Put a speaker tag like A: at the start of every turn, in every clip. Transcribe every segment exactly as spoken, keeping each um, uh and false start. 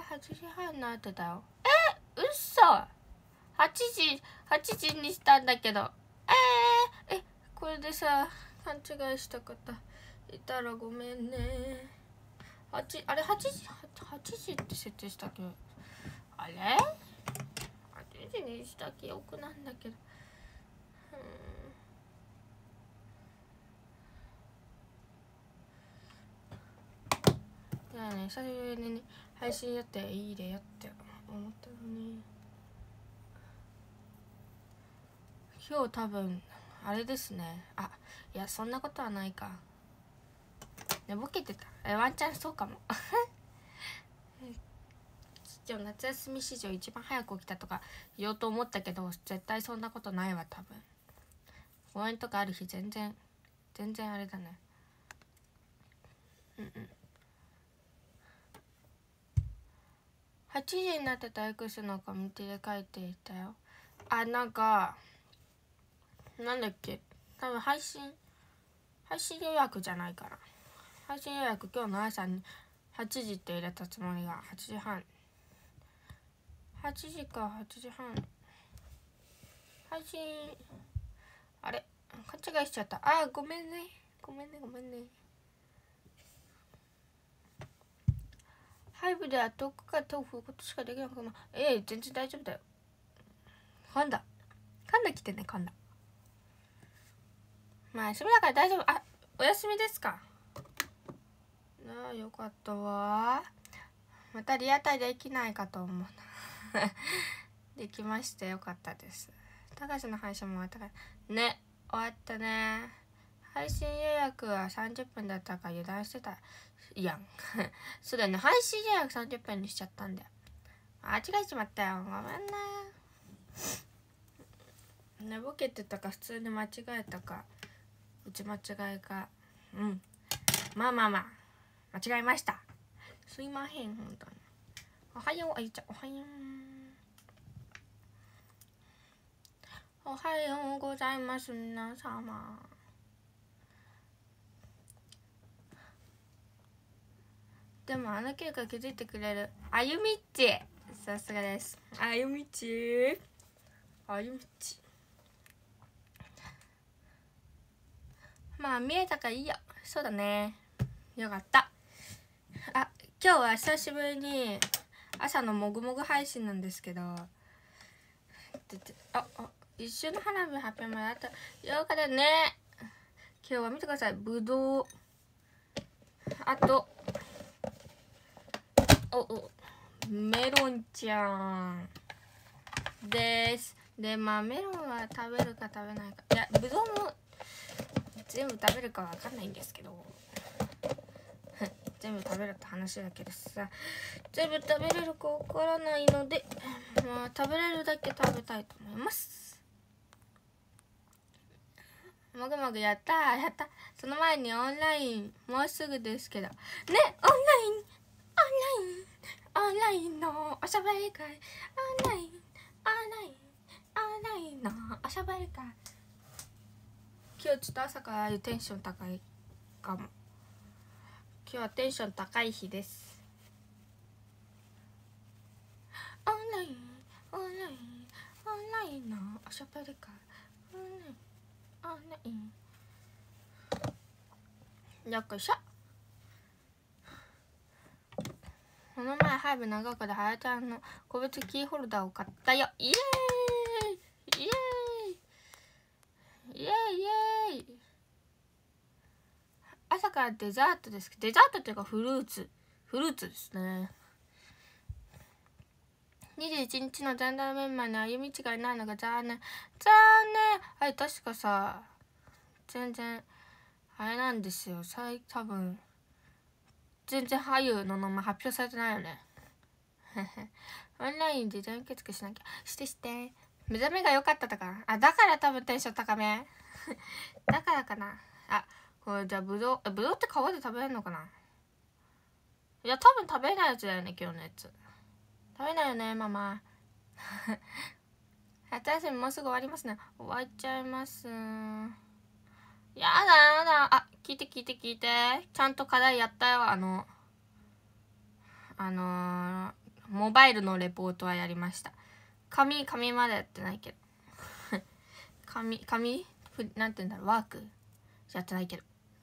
A: はちじはんになってたよ。え、うっそ。はちじはちじにしたんだけど。えー、えこれでさ勘違いした方いたらごめんね。はちあれはちじはちじって設定したっけ。あれはちじにした記憶なんだけど。いやね、久しぶりに、ね、配信やっていいでよって思ったのに、今日多分あれですね。あ、いやそんなことはないか。寝ぼけてた。え、ワンチャンそうかも。今日夏休み史上一番早く起きたとか言おうと思ったけど、絶対そんなことないわ多分。公園とかある日全然全然あれだね。うんうん。はちじになってた X のコミュニティで書いていたよ。あ、なんかなんだっけ、多分配信配信予約じゃないかな。配信予約今日の朝にはちじって入れたつもりがはちじはん、はちじかはちじはん配信、あれ勘違いしちゃった。あ、ごめんねごめんねごめんね。ハイブでは遠くから手を振ることしかできなくても、ええ、全然大丈夫だよ。噛んだ噛んだ来てね、噛んだ。まあ休みだから大丈夫。あ、お休みですか。ああ、よかったわ。またリアタイできないかと思うな。できました。よかったです。高橋の配信も終わったからね。終わったね。配信予約はさんじゅっぷんだったから油断してたやん。そうだね、配信予約さんじゅっぷんにしちゃったんだよ。間違えちまったよ、ごめんね。寝ぼけてたか普通に間違えたか、うち間違いか、うん、まあまあまあ間違えました。すいません、本当に。おはよう、あいちゃん、おはよう。おはようございます、皆様。でもあの結果気づいてくれるあゆみっち、さすがです。あゆみっちあゆみっち、まあ見えたからいいよ。そうだね、よかった。あ、今日は久しぶりに朝のもぐもぐ配信なんですけど、ああ、一瞬の花火発表まであとようかだね。今日は見てください、ぶどう、あとおおメロンちゃんです。で、まあメロンは食べるか食べないか、いやぶどうも全部食べるかわかんないんですけど全部食べるって話だけどさ、全部食べれるかわからないので、まあ食べれるだけ食べたいと思います。もぐもぐやったーやった。その前にオンラインもうすぐですけどね、オンラインオンラインオンラインのおしゃべり会、オンラインオンラインオンラインのおしゃべり会。今日ちょっと朝からテンション高いかも。今日はテンション高い日です。オンラインオンラインオンラインのおしゃべり会、オンラインオンライン、よっこいしょ。この前ハイブ長岡ではやちゃんの個別キーホルダーを買ったよ。イエーイイエーイイエーイイエーイ。朝からデザートです。デザートっていうかフルーツフルーツですね。にじゅういちにちのジャンダーメンバーに歩み違いないのが残念残念。はい、確かさ全然あれなんですよ、多分全然俳優の名前発表されてないよね。オンラインで全受付しなきゃ。してして目覚めが良かったとか、あ、だから多分テンション高めだからかな。あ、これじゃあぶどう、ぶどうって皮で食べれるのかな。いや多分食べれないやつだよね、今日のやつ。食べないよねママ。夏休みもうすぐ終わりますね。終わっちゃいます。やだやだ。あ、聞いて聞いて聞いて、ちゃんと課題やったよ。あのあのー、 モバイルのレポートはやりました。紙紙まだやってないけど紙紙なんて言うんだろう、ワークやってないけど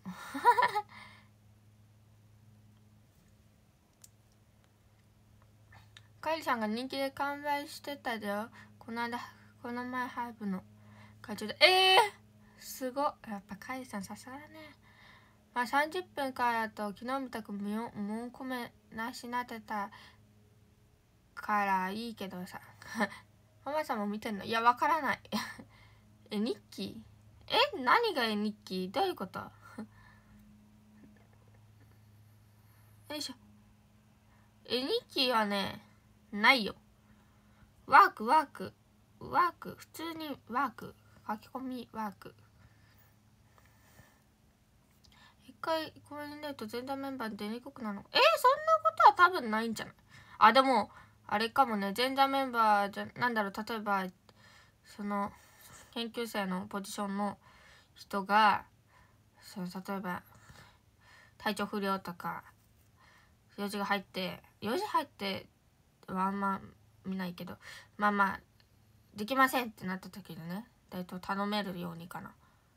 A: カイリさんが人気で完売してたでよ、この間この前ハイブの会長で。えー、すごっ。やっぱカイリさんさすがだね。まあさんじゅっぷんからだと昨日みたく無音コメなしなってたからいいけどさママさんも見てんの？いや、わからないえ、日記？え、何が絵日記？どういうことよいしょ。絵日記はね、ないよ。ワークワークワーク、普通にワーク、書き込みワーク。一回これに出ると全体メンバーに出にくくなるの？えー、そんなことは多分ないんじゃない？あ、でもあれかもね、前座メンバーじゃ、なんだろう、例えばその研究生のポジションの人が、その例えば体調不良とか用事が入って、用事入ってはあんま見ないけど、まあまあできませんってなった時にね、えっと頼めるようにかな。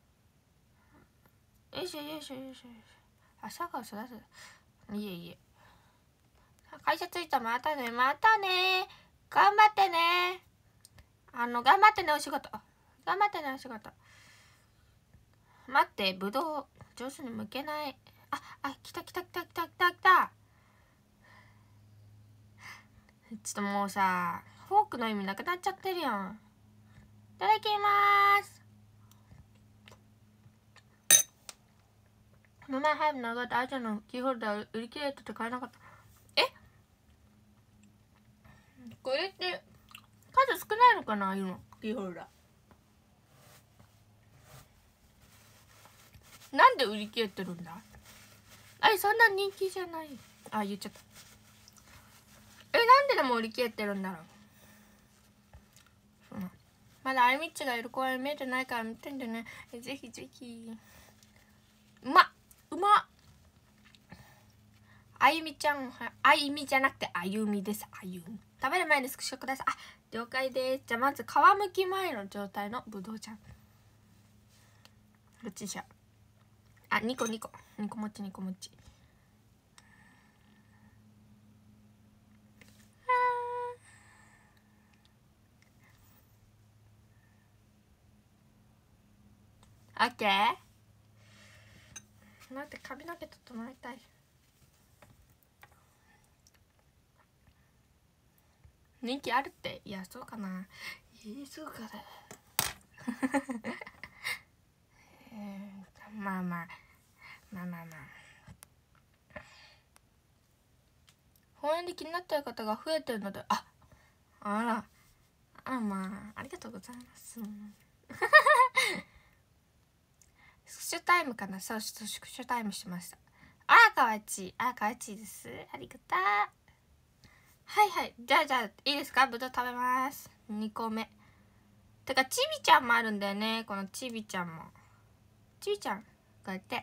A: よいしょよいしょよいしょ。あ、佐川育て、いえいえ。会社着いた。またね、またね、頑張ってね。あの頑張ってね、お仕事頑張ってね、お仕事。待って、ぶどう上手に剥けない。ああ、来た来た来た来た来た来た。ちょっともうさ、フォークの意味なくなっちゃってるやん。いただきまーす。この前ハイブの上がったアジャのキーホルダー売り切れてて買えなかった。え、これって数少ないのかな、ああいうのキーホルダー。なんで売り切れてるんだ。あれ、そんな人気じゃない。あ、言っちゃった。え、なんででも売り切れてるんだろう。まだあゆみっちがいる公演見えてないから見てんでね。ぜひぜひ。うまっ、うまっ。あゆみちゃん、あゆみじゃなくてあゆみです。あゆみ。食べる前にスクショください。あ、了解です。じゃあまず皮むき前の状態のぶどうちゃん。どっちにしよう。あ、にこにこ。にこもちにこもち。オッケー。待って、髪の毛整えたい。人気あるって。いや、そうかな。えー、そうかなえー、まあまあまあまあまあ。本園で気になってる方が増えてるので、あ、あら、あ、まあありがとうございますスクショタイムかな。そうそう、スクショタイムしました。あー、かわちい。あー、かわちいです。ありがとう。はいはい。じゃあじゃあいいですか。ぶどう食べます。にこめ。てかちびちゃんもあるんだよね。このちびちゃんも。ちびちゃんこうやって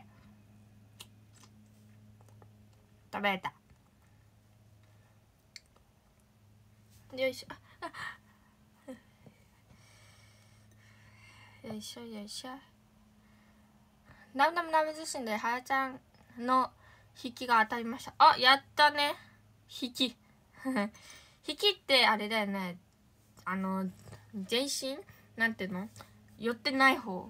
A: 食べれた。よいしょ。よいしょよいしょ。ダムダムダム自身ではやちゃんの引きが当たりました。あ、やったね。引き引きってあれだよね。あの全身なんていうの、寄ってない方。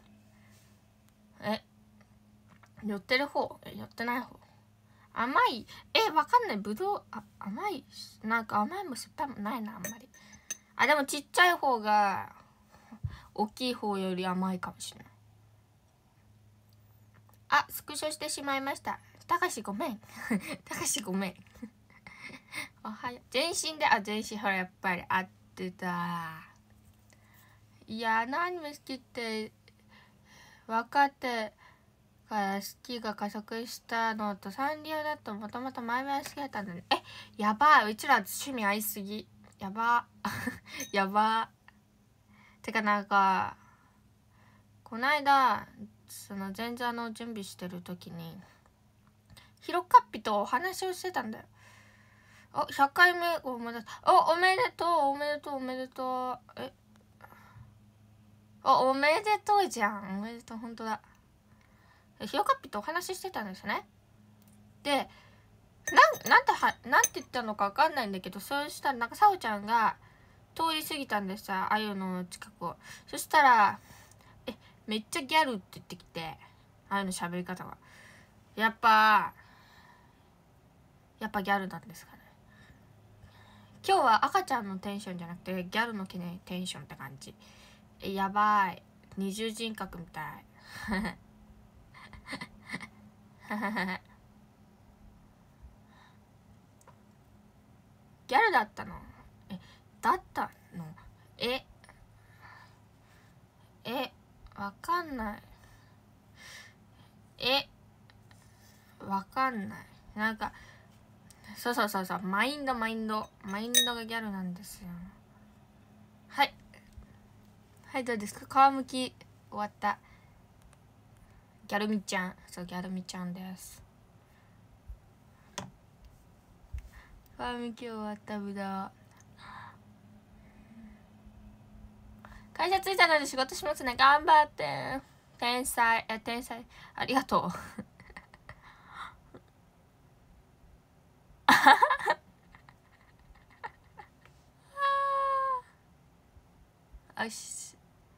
A: え、寄ってる方、え、寄ってない方。甘い、え、わかんない。ぶどう、あ、甘い、なんか甘いも酸っぱいもないな、あんまり。あ、でもちっちゃい方が大きい方より甘いかもしれない。あ、スクショしてしまいました。たかしごめんたかしごめんおはよう。全身で、あ、全身、ほらやっぱり合ってた。いや、アニメ好きって分かってから好きが加速したのとサンリオだともともと前々好きだったのに、え、やばい、うちら趣味合いすぎ、やばやば。てかなんかこないだその前座の準備してる時にヒロカッピとお話をしてたんだよ。 お、ひゃっかいめおめでとう。お、おめでとう、おめでとう、おめでとう。えお、おめでとうじゃん。おめでとう、ほんとだ。ひよかっぴとお話ししてたんですね。で、なん、なんては、なんて言ったのかわかんないんだけど、そうしたらなんかさおちゃんが通り過ぎたんでさ、あゆの近くを。そしたら、え、めっちゃギャルって言ってきて、あゆの喋り方が。やっぱ、やっぱギャルなんですかね。今日は赤ちゃんのテンションじゃなくて、ギャルのテンションって感じ。え、やばい。二重人格みたい。ギャルだったの？え、だったの？え、え、わかんない。え、わかんない。なんか、そうそうそうそう、マインドマインド。マインドがギャルなんですよ。はい。はい、どうですか？皮むき終わった。ギャルミちゃん。そう、ギャルミちゃんです。皮むき終わったぶどう。会社着いたので仕事しますね。頑張って。天才。え、天才。ありがとう。よし。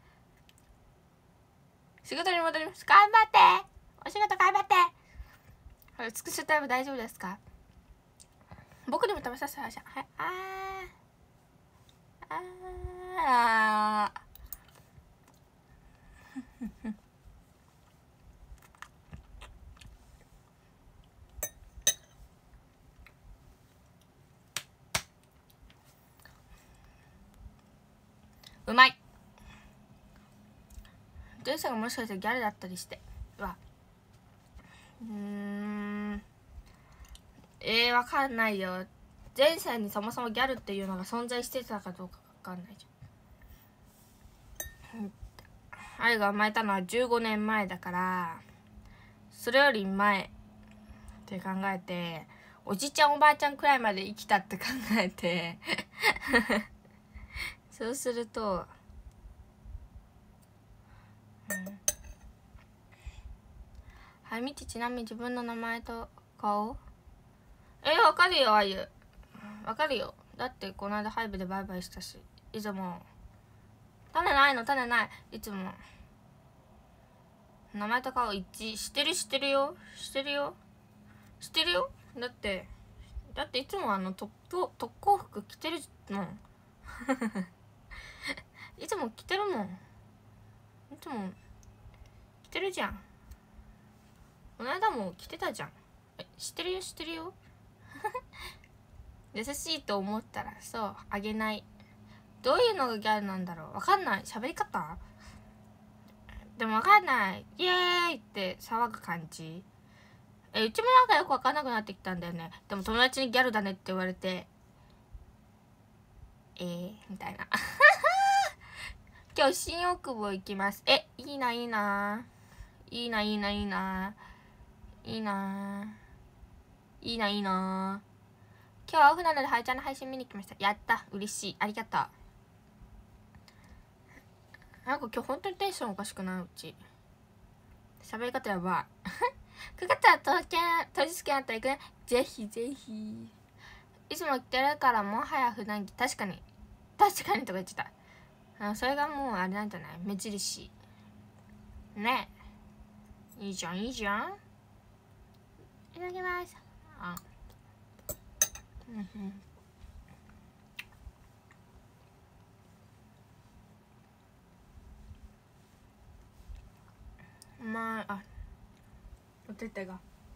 A: 仕事に戻ります。頑張って。お仕事頑張って。これ、スクショタイム大丈夫ですか？僕にも食べさせてください。はい。あー。あー。うまい。ジェイさんがもしかしてギャルだったりしては、うーん、えー、わかんないよ。前世にそもそもギャルっていうのが存在してたかどうかわかんないじゃん。愛が生まれたのはじゅうごねんまえだから、それより前って考えて、おじちゃんおばあちゃんくらいまで生きたって考えてそうすると、うん、はい、みち、ちなみに自分の名前と顔えー、わかるよ、あゆ。わかるよ。だってこの間ハイブでバイバイしたし、いつも種ないの、種ない。いつも名前と顔一致してる。してるよ、してるよ、してるよ。だってだっていつもあの特特攻服着てるもんいつも着てるもん。いつも着てるじゃん。この間も着てたじゃん。え、知ってるよ、知ってるよ優しいと思ったらそうあげない。どういうのがギャルなんだろう。わかんない。喋り方でもわかんない。イエーイって騒ぐ感じ。え、うちもなんかよくわかんなくなってきたんだよね。でも友達にギャルだねって言われて、えー、みたいな今日新大久保行きます。え、いいな、いいな。いいな、いいな、いいな。いいな。いいな、いいな。今日はオフなので、はいちゃんの配信見に来ました。やった。嬉しい。ありがとう。なんか今日本当にテンションおかしくないうち。喋り方やばい。くがつは東京、当日券あったら行くね。ぜひぜひ。いつも来てるからもはや普段着。確かに。確かにとか言ってた。あ、それがもうあれなんじゃない？目印。ねえ。いいじゃん、いいじゃん。いただきます。あ。うんうん。うまい。あ、おててが。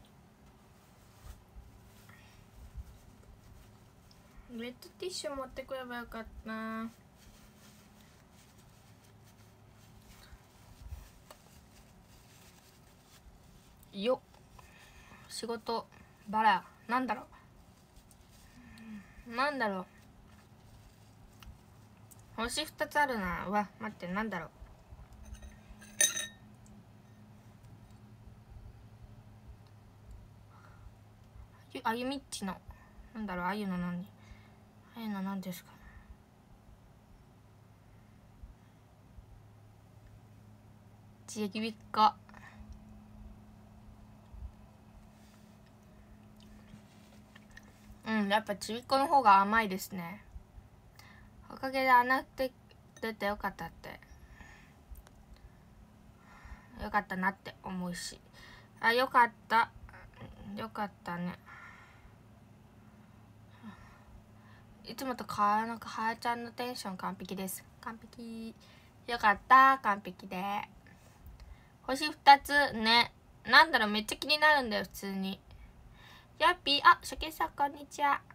A: ウェットティッシュ持ってくればよかったな。よっ。仕事バラなんだろうなんだろう星ふたつあるな。うわ待って、なんだろうあゆみっちのなんだろう、ああいうの何、ああいうの何ですか。ちびっこ。うん、やっぱちびっこの方が甘いですね。おかげで穴って出てよかったって、よかったなって思うし、あ、よかった、よかったね。いつもと変わらなくはーちゃんのテンション完璧です。完璧。よかった、完璧で。星ふたつね。なんだろう、めっちゃ気になるんだよ普通に。やっぴー、あ、しょけさんこんにちは。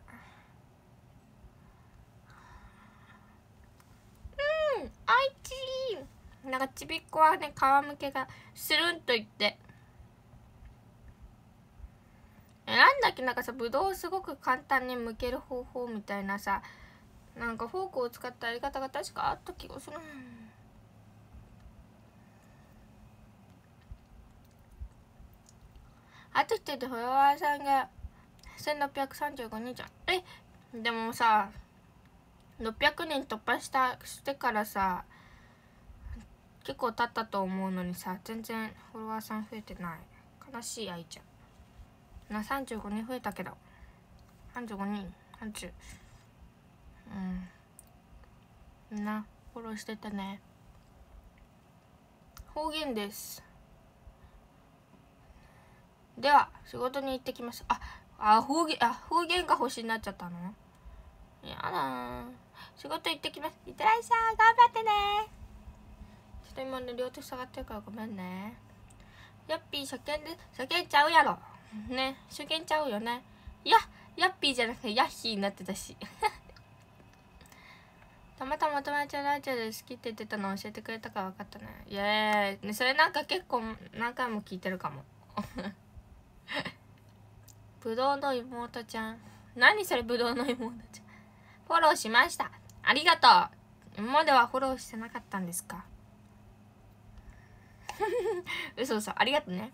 A: うん、あいちー。なんかちびっこはね、皮むけがスルンといって、え、なんだっけ、なんかさ、ぶどうをすごく簡単に剥ける方法みたいなさ、なんかフォークを使ったやり方が確かあった気がする。あと一人でフォロワーさんがせんろっぴゃくさんじゅうごにんじゃん。え、でもさ、ろっぴゃくにん突破したしてからさ、結構経ったと思うのにさ、全然フォロワーさん増えてない。悲しい、愛ちゃんな。さんじゅうごにん増えたけど、さんじゅうごにん、さんじゅう、うんみんなフォローしててね。方言です。では仕事に行ってきます。ああ、方言、あ、方言が星になっちゃったの。やだー。仕事行ってきます。いってらっしゃい、頑張ってね。ちょっと今ね、両手下がってるからごめんね。やっぴー、初見で、初見ちゃうやろね。初見ちゃうよね。いや、やっぴーじゃなくてヤッヒーになってたし。たまたま友達のラジオで好きって言ってたのを教えてくれたから分かったね。イエーイ、ね、それなんか結構何回も聞いてるかも。ぶどうの妹ちゃん。何それ、ぶどうの妹ちゃん。フォローしました。ありがとう。今まではフォローしてなかったんですか。嘘嘘、ありがとうね。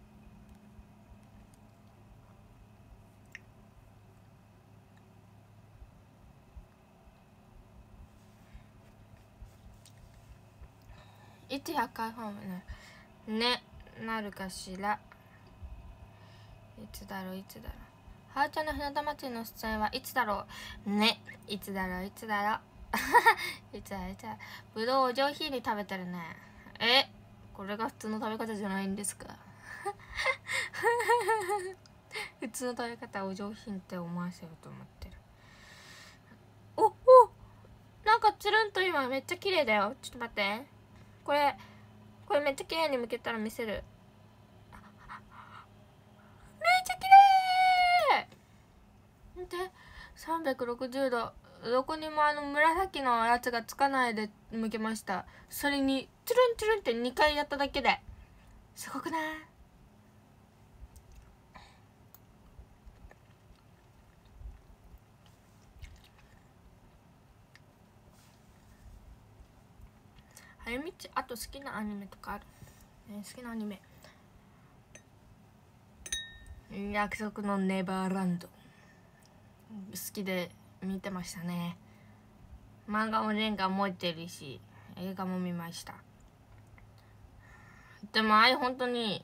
A: いつひゃっかいフォームねねなるかしら。いつだろういつだろう。はーちゃんの日向祭りの出演はいつだろうね。いつだろういつだろういつだろういつだろう。ぶどうお上品に食べてるね。え、これが普通の食べ方じゃないんですか。普通の食べ方はお上品って思わせようと思ってる。おお、なんかつるんと今めっちゃ綺麗だよ。ちょっと待って、これこれめっちゃ綺麗に剥けたら見せる。めっちゃ綺麗。見て、さんびゃくろくじゅうど、どこにもあの紫のやつがつかないで剥けました。それにトゥルントゥルンってにかいやっただけですごくない？あゆみち、あと好きなアニメとかある？ね、好きなアニメ、約束のネバーランド好きで見てましたね。漫画も全巻持ってるし映画も見ました。でもあれ本当に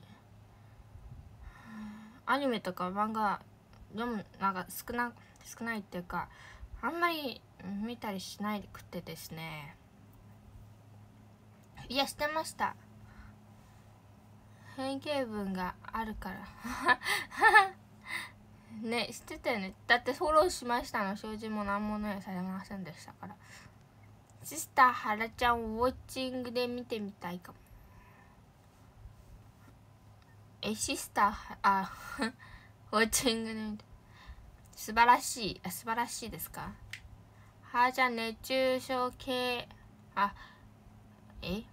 A: アニメとか漫画読むなんか少な少ないっていうか、あんまり見たりしないくてですね。いや、してました。変形文があるからね、知ってたよね。だってフォローしましたの障子も何もねされませんでしたから。シスターはらちゃんウォッチングで見てみたいかも。え、シスターあウォッチングで見て、素晴らしい、あ、素晴らしいですか。はーちゃん熱中症系、あ、え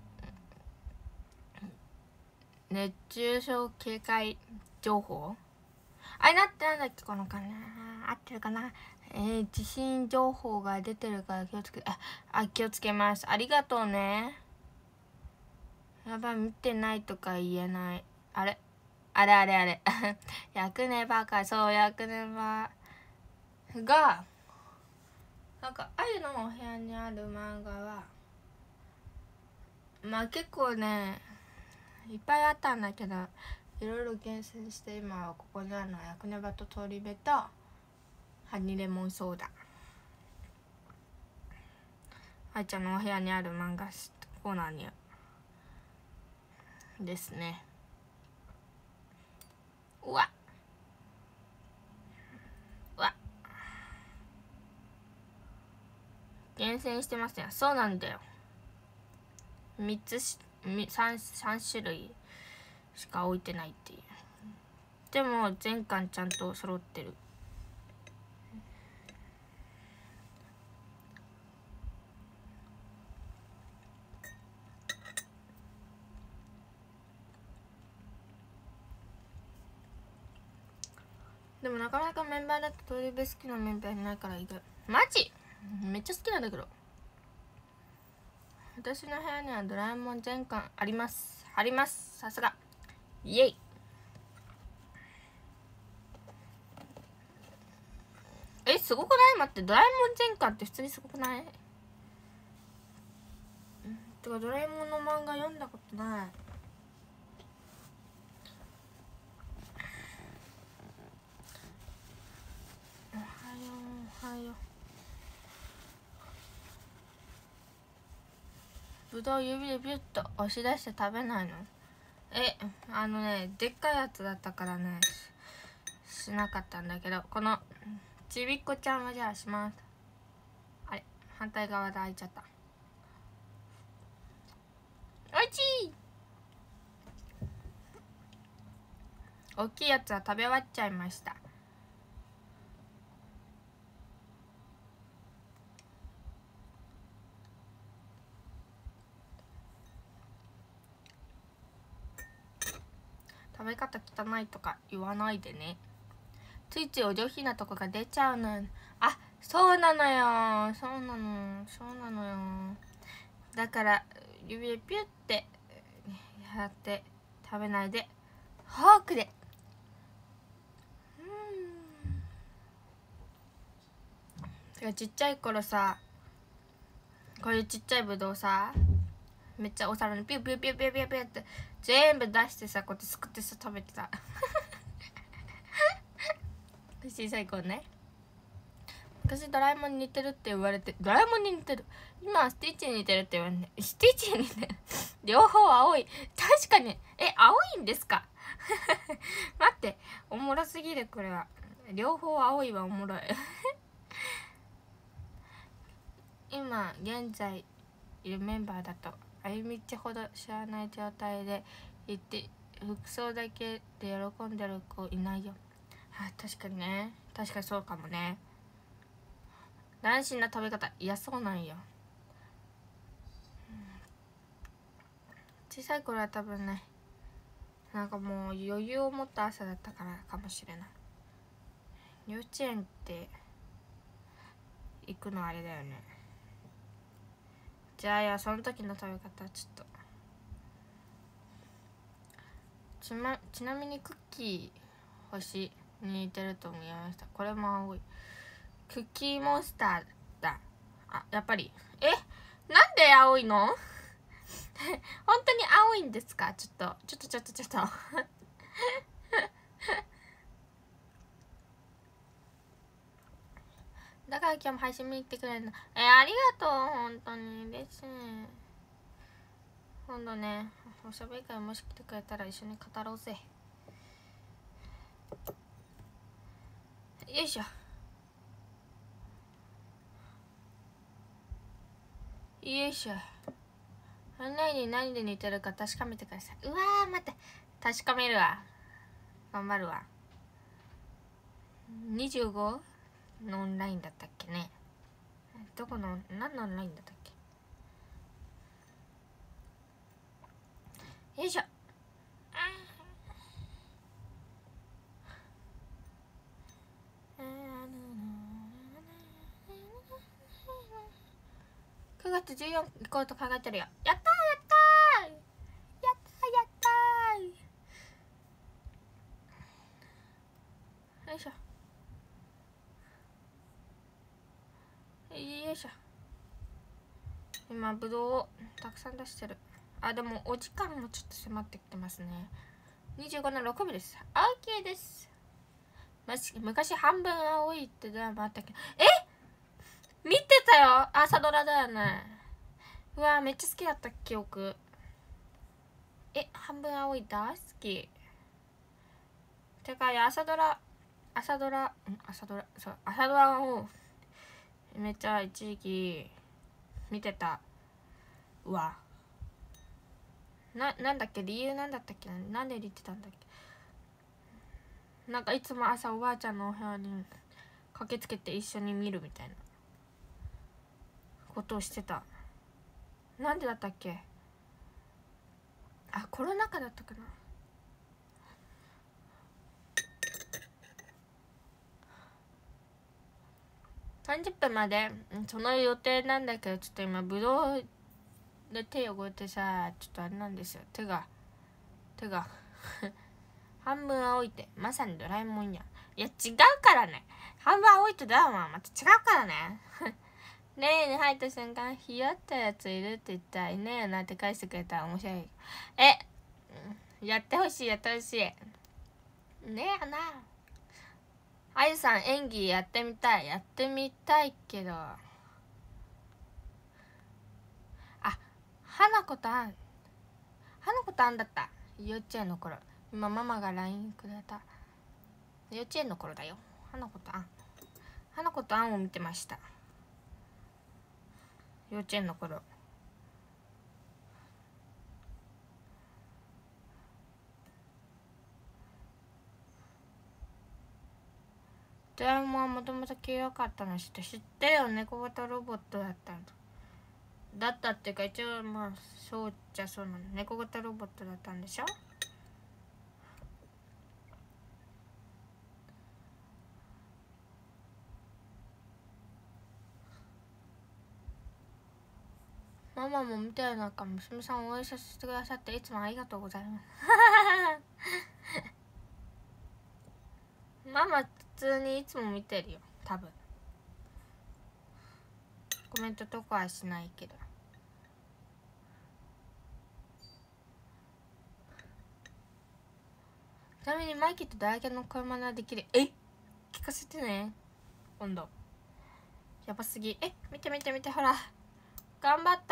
A: 熱中症警戒情報、あれなってなんだっけ、このかな、合ってるかな。えー、地震情報が出てるから気をつけ、あ、あ、気をつけます。ありがとうね。やばい、見てないとか言えない。あれあれあれあれ。役ねばか、そう、役ねば。 がなんかあゆのお部屋にある漫画はまあ結構ねいっぱいあったんだけど、いろいろ厳選して今はここにあるのはヤクネバとトリベとハニーレモンソーダ。あいちゃんのお部屋にある漫画コーナーにですね。うわうわ厳選してますよ。そうなんだよ、みっつし 3, 3種類しか置いてないっていう。でも全巻ちゃんと揃ってる。でもなかなかメンバーだとトリベ好きなメンバーいないからいる。マジめっちゃ好きなんだけど。私の部屋にはドラえもん全巻あります。あります。さすがイエイ。え、すごくない？待って、ドラえもん全巻って普通にすごくない？てかドラえもんの漫画読んだことない。おはようおはよう。ぶどう指でビュッと押し出して食べないの？え、あのね、でっかいやつだったからねしなかったんだけど、このちびっこちゃんはじゃあします。あれ、反対側で開いちゃった。おいしい。大きいやつは食べ終わっちゃいました。食べ方汚いとか言わないでね。ついついお上品なとこが出ちゃうのよ。あ、そうなのよ、そうなの、そうなのよ。だから指でピュッてやって食べないでフォークで。うん。ちっちゃい頃さ、こういうちっちゃいぶどうさ、めっちゃお皿にピュピュピュピュピュピュって全部出してさ、こうやってすくってさ食べてた。小さい子ね。昔ドラえもんに似てるって言われて、ドラえもんに似てる、今はスティッチに似てるって言われて、スティッチに似てる。両方青い。確かに。え、青いんですか？待って、おもろすぎるこれは。両方青いはおもろい。今現在いるメンバーだとあゆみちほど知らない状態でいて、服装だけで喜んでる子いないよ。あ、確かにね、確かにそうかもね。斬新な食べ方、嫌そうなんよ。小さい頃は多分ね、なんかもう余裕を持った朝だったからかもしれない。幼稚園って行くのあれだよね。じゃあいや、その時の食べ方はちょっとち, ま、ちなみにクッキー星に似てると思いました。これも青い。クッキーモンスターだ。あ、やっぱり。え、なんで青いの？本当に青いんですか？ちょっとちょっとちょっとちょっとだから今日も配信見に来てくれるの。えー、ありがとう。本当に嬉しい。今度ね、おしゃべり会もし来てくれたら一緒に語ろうぜ。よいしょ。よいしょ。何に何で似てるか確かめてください。うわー、待って、確かめるわ。頑張るわ。にじゅうごのオンラインだったっけね。どこの何のオンラインだったっけ。よいしょ。くがつじゅうよっか行こうと考えてるよ。やったーやったーやったーやったー。よいしょ。 よいしょ。今ぶどうをたくさん出してる。あ、でもお時間もちょっと迫ってきてますね。にじゅうごのろくびです。 OK です。昔半分青いってドラマあったけど、え見てたよ。朝ドラだよね。うわめっちゃ好きだった記憶。え半分青い大好き。てか朝ドラ朝ドラん朝ドラそう朝ドラをめっちゃ一時期見てた。うわな、なんだっけ理由なんだったっけ。なんで言ってたんだっけ。なんかいつも朝おばあちゃんのお部屋に駆けつけて一緒に見るみたいなことをしてた。なんでだったっけ。あ、コロナ禍だったかな。さんじゅっぷんまでその予定なんだけど、ちょっと今ぶどうで手汚れてさ、ちょっとあれなんですよ。手が手が半分青いってまさにドラえもんや。いや違うからね。半分青いとドラえもんはまた違うからね例に入った瞬間、ひよったやついるって言ったらいねえよなって返してくれたら面白い。えやってほしいやってほしいねえやな。あゆさん演技やってみたい。やってみたいけど、あ花子とあん花子とあんだった。幼稚園の頃。今ママが ライン くれた。幼稚園の頃だよ。花子とあん花子とあんを見てました。幼稚園の頃。ドラえもんはもともと黄色かったの知って知ってるよ。猫型ロボットだったのだったっていうか、一応まあそうじゃそうなの。猫型ロボットだったんでしょ。ママも見てる中、娘さんを応援させてくださっていつもありがとうございますママ普通にいつも見てるよ多分。コメントとかはしないけど。ちなみにマイキーとダイヤの声真似できる。え聞かせてね今度。やばすぎ。え見て見て見て、ほら頑張った。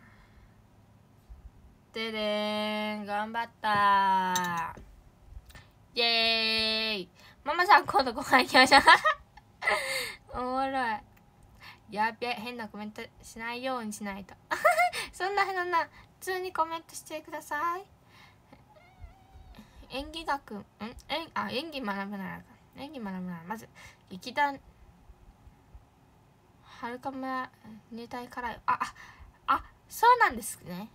A: ででーん頑張ったー。イエーイ。ママさん今度ご飯行きましょうおもろい。やべ変なコメントしないようにしないとそんなそんな普通にコメントしてください。演技学ん演あ演技学ぶなら演技学ぶならまず劇団はるか村入隊からよ。あああそうなんですね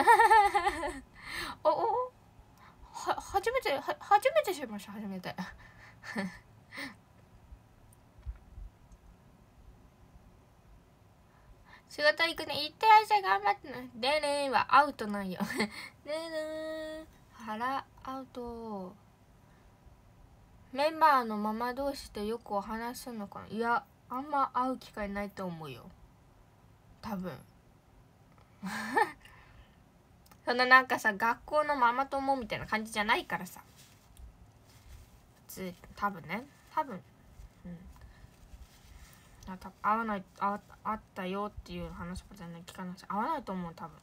A: おおは初めては初めて知りました。初めて仕事行くね。行ってらっしゃい。頑張ってね。でねーはアウトなんよでねー腹アウト。メンバーのママ同士でよくお話するのかな。いやあんま会う機会ないと思うよ多分そんななんかさ学校のママ友みたいな感じじゃないからさ。普通多分ね多分うんあた会わないあ会ったよっていう話も全然聞かないし、会わないと思う多分。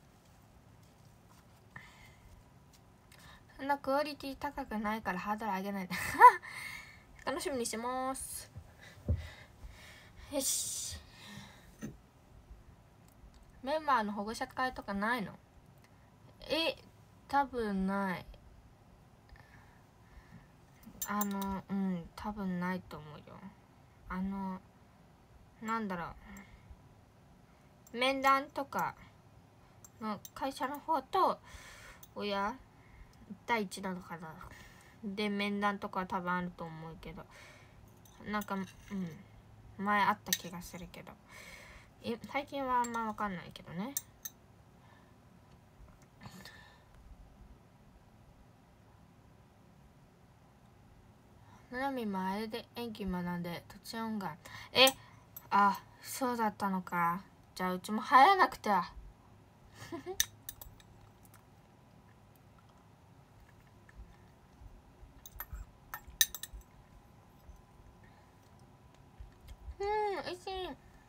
A: そんなクオリティ高くないからハードル上げないで楽しみにしてます。よし。メンバーの保護者会とかないの？え多分ない。あのうん多分ないと思うよ。あのなんだろう面談とかの会社の方と親いち対いちなのかなで面談とかは多分あると思うけど、なんかうん前あった気がするけどえ最近はあんま分かんないけどね。ななみもあれで演技学んで途中音楽えあそうだったのか。じゃあうちも入らなくては。うん、おいしい。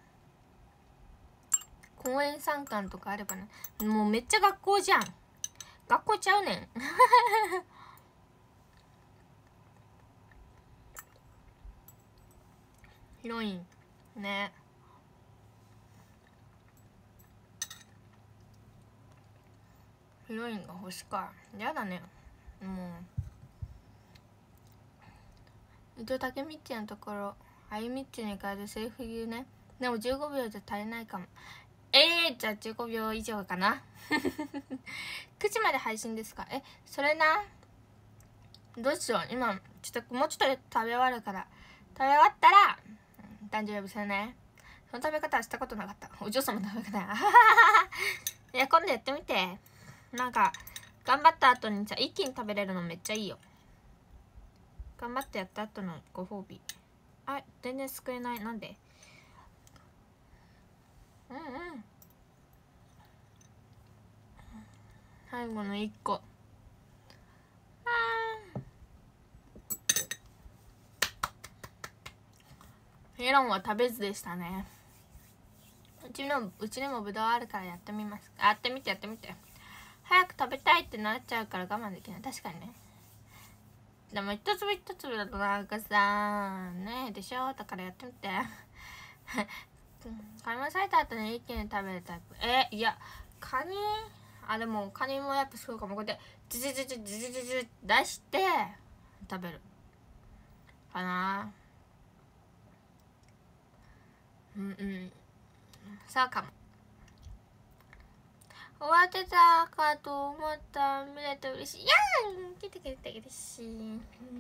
A: 公園参観とかあればな。もうめっちゃ学校じゃん。学校ちゃうねん。ヒロインね。ヒロインが欲しか。やだね。もう伊藤武道のところあゆみっちに変えてセリフ言うね。でもじゅうごびょうじゃ足りないかも。えー、じゃあじゅうごびょう以上かな。くじまで配信ですか。え、それな。どうしよう。今ちょっともうちょっとで食べ終わるから、食べ終わったら誕生日するね。その食べ方はしたことなかった。お嬢様の食べ方。いや、今度やってみて。なんか頑張った後にさ、一気に食べれるのめっちゃいいよ。頑張ってやった後のご褒美。あ、全然救えない。なんで？うんうん。最後のいっこ。あー、メロンは食べずでしたね。うちのうちにもぶどうあるからやってみます。やってみてやってみて。早く食べたいってなっちゃうから我慢できない。確かにね。でも一粒一粒だとなんかさねえでしょ。だからやってみて。カニも咲いた後に一気に食べるタイプ。えいやカニあでもカニもやっぱそうかも。こうやってジジジジジジジジ出して食べるかな。うんうんそうかも。終わってたかと思った見れて嬉しい。いやー来てくれて嬉しい。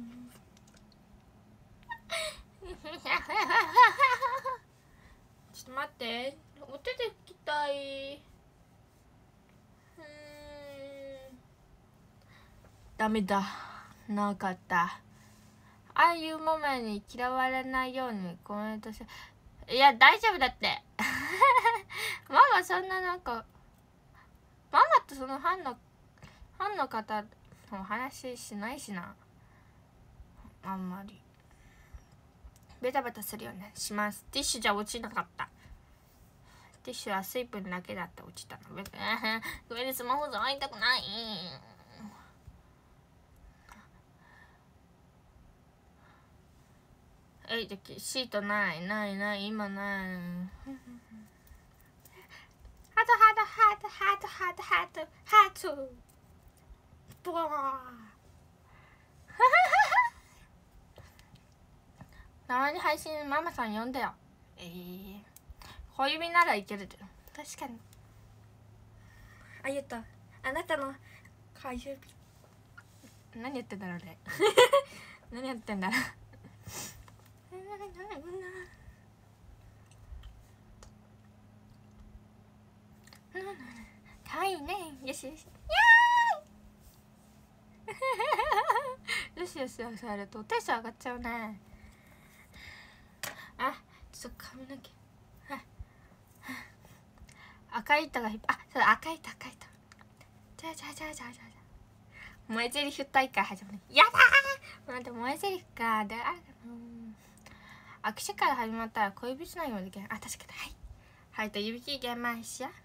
A: ちょっと待って、お手できたい。うーんダメだ、なかった。ああいうママに嫌われないようにコメントして。いや大丈夫だって。ママそんななんかママとそのファンのファンの方の話しないしな。あんまりベタベタするよねします。ティッシュじゃ落ちなかった。ティッシュは水分だけだって落ちたの。ごめんね、スマホ触りたくない。えい、シートないないない今ない。ハートハートハートハートハートハートハートボー。たまに配信ママさん呼んだよ。えー、小指ならいける。確かに。あ言った。あなたの小指。何やってんだろうね。何やってんだろう。かわいいね。よしよし。よしよしよしやるとテンション上がっちゃうね。あ、ちょっと髪の毛。赤い糸が引っ張あ、そうだ赤い糸赤い糸。じゃあじゃあじゃあじゃあじゃあ萌えゼリフ大会始まる。やだー。待って萌えゼリフかであるかな。握手から始まったら小指つなぎもできない。あ、確かに。はいはいと指切りげましょ。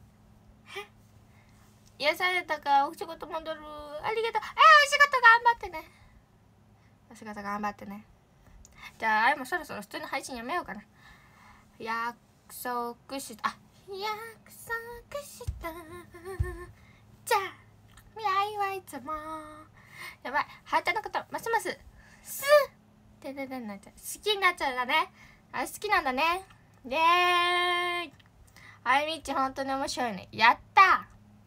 A: 癒されたかお仕事戻る。ありがとう。えー、お仕事頑張ってね。お仕事頑張ってね。じゃああれもそろそろ普通の配信やめようかな。約束したあ約束したじゃあ未来はいつもやばい。ハートのことますますすってででなっちゃう。好きになっちゃうんだね。あ好きなんだね。イエーイ。あいみっち本当に面白いね。やった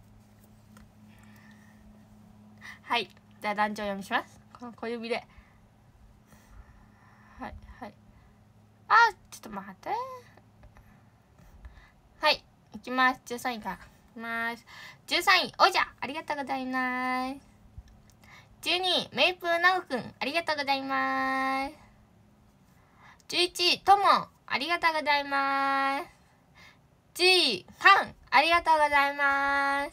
A: はい。じゃあ団長読みします。この小指ではいはいあちょっと待ってはいいきます。じゅうさんいからいきます。じゅうさんいおじゃありがとうございます。じゅうにいメイプルなおくんありがとうございます。じゅういちいともあありがとうございます。G、カン、ありがとうございます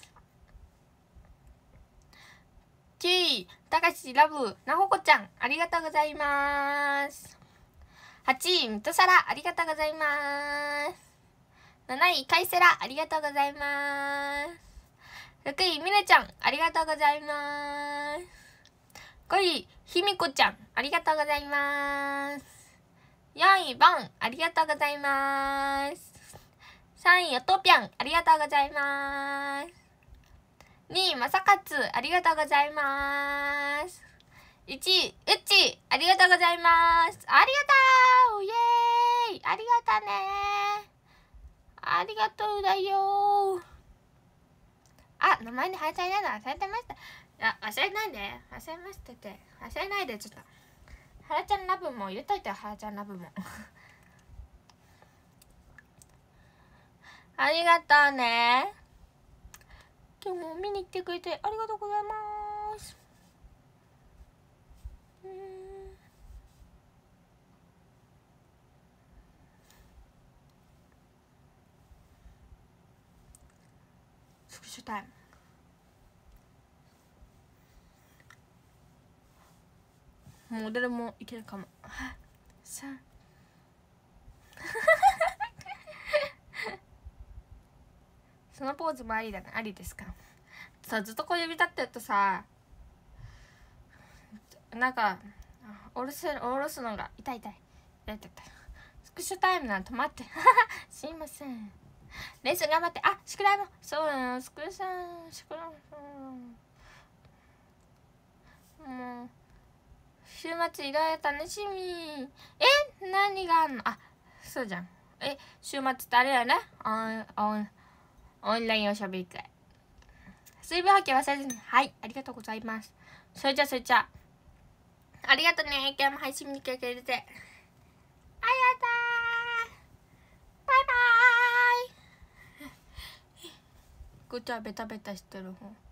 A: 。G、たかし、ラブ、なほこちゃん、ありがとうございます。はちい、みとさら、ありがとうございます。なない、かいせら、ありがとうございます。ろくい、みねちゃん、ありがとうございます。ごい、ひみこちゃん、ありがとうございます。よんい、ボン、ありがとうございます。さんい、おとぴゃん、ありがとうございます。にい、まさかつ、ありがとうございます。いちい、うっち、ありがとうございます。ありがとうイエーイありがとねありがとうだよあ、名前にはやちゃんやだ忘れてました。いや、忘れないで。忘れましたって。忘れないで、ちょっと。はやちゃんラブも入れといて、はやちゃんラブも。ありがとうね。今日も見に来てくれてありがとうございます。うーん。スクショタイム。モデルもいけるかも。さあ。そのポーズもありだね。ありですか。さ、ずっとこう指立ってるとさ、なんか下ろす下ろすのが痛い痛い痛い痛い痛い。スクショタイムなんて待ってすいません。レッスン頑張って。あ、宿題もそうなの。スクショ宿題もう週末いろいろ楽しみ。え、何があんの。あ、そうじゃん。え、週末ってあれやね。オンオンオンラインおしゃべり会。水分補給忘れずに。はい、ありがとうございます。それじゃそれじゃありがとうね。今日も配信見てくれてありがとう。バイバーイ。こっちはベタベタしてる方。